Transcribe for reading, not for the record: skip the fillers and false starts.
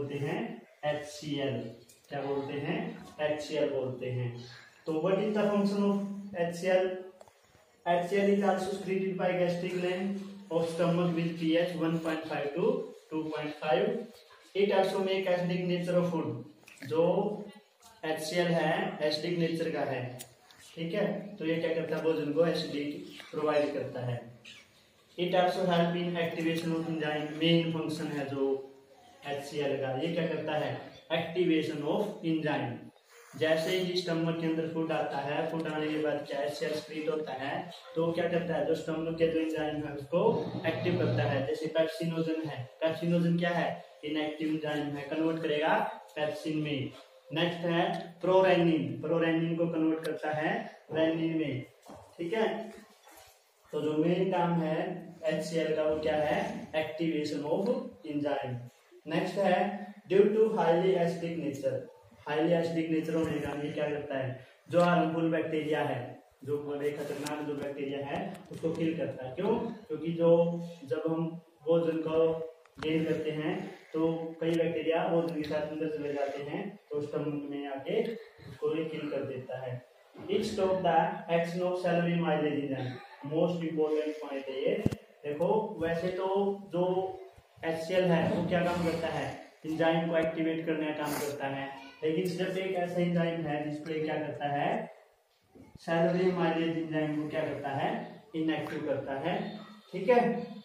बोलते हैं HCl। क्या बोलते हैं? HCl बोलते हैं। तो what is the function of HCl? HCl is also secreted by gastric gland of stomach with pH 1.5 to 2.5. It also make acidic nature of food. जो HCl है एसिडिक नेचर का है, ठीक है। तो ये क्या करता है? भोजन को एसिडिक प्रोवाइड करता है। It also help in activation of enzyme. Main function है जो HCl का, ये क्या करता है? Activation of enzyme. जैसे ही स्टमक के अंदर फूड आता है, फूड आने के बाद क्या HCl स्क्रीट होता है, तो क्या करता है? जो स्टमक के जो एंजाइम है उसको एक्टिव करता है। जैसे पेप्सिनोजन है, पेप्सिनोजन क्या है? इनएक्टिव एंजाइम है, कन्वर्ट करेगा पेप्सिन में। नेक्स्ट है प्रोरेनिन, प्रोरेनिन को कन्वर्ट करता है रेनिन में, ठीक है। तो जो मेन काम है HCl का वो क्या है? Activation of enzyme. नेक्स्ट है due to highly acidic nature. Highly acidic nature होने का ये क्या करता है? जो हार्मफुल बैक्टीरिया है, जो बड़े खतरनाक जो बैक्टीरिया है उसको किल करता है। क्यों? क्योंकि जो जब हम भोजन को गेन करते हैं तो कई बैक्टीरिया भोजन के साथ अंदर चले जाते हैं, तो स्टमक में आके उसको किल कर देता है। It stop the action of salivary amylase enzyme. Most important point है ये। देखो वैसे तो जो HCl है वो क्या काम करता है? एंजाइम को एक्टिवेट करने का काम करता है, लेकिन जब एक ऐसा एंजाइम है जिसको क्या करता है? सैलरी माइलेज एंजाइम को क्या करता है? इनएक्टिव करता है, ठीक है।